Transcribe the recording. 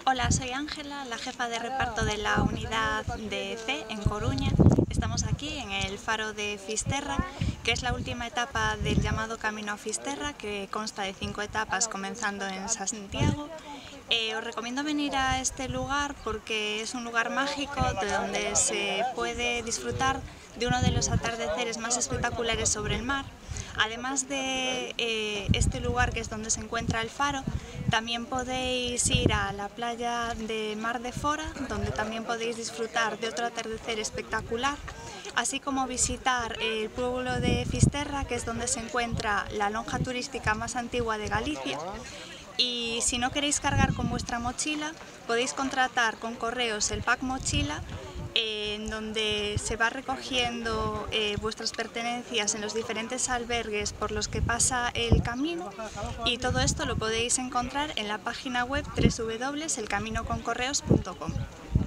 Hola, soy Ángela, la jefa de reparto de la unidad de C en Coruña. Estamos aquí en el faro de Fisterra, que es la última etapa del llamado Camino a Fisterra, que consta de 5 etapas comenzando en Santiago. Os recomiendo venir a este lugar porque es un lugar mágico de donde se puede disfrutar de uno de los atardeceres más espectaculares sobre el mar. Además de este lugar, que es donde se encuentra el faro, también podéis ir a la playa de Mar de Fora, donde también podéis disfrutar de otro atardecer espectacular, así como visitar el pueblo de Fisterra, que es donde se encuentra la lonja turística más antigua de Galicia. Y si no queréis cargar con vuestra mochila, podéis contratar con correos el pack mochila, en donde se va recogiendo vuestras pertenencias en los diferentes albergues por los que pasa el camino, y todo esto lo podéis encontrar en la página web www.elcaminoconcorreos.com.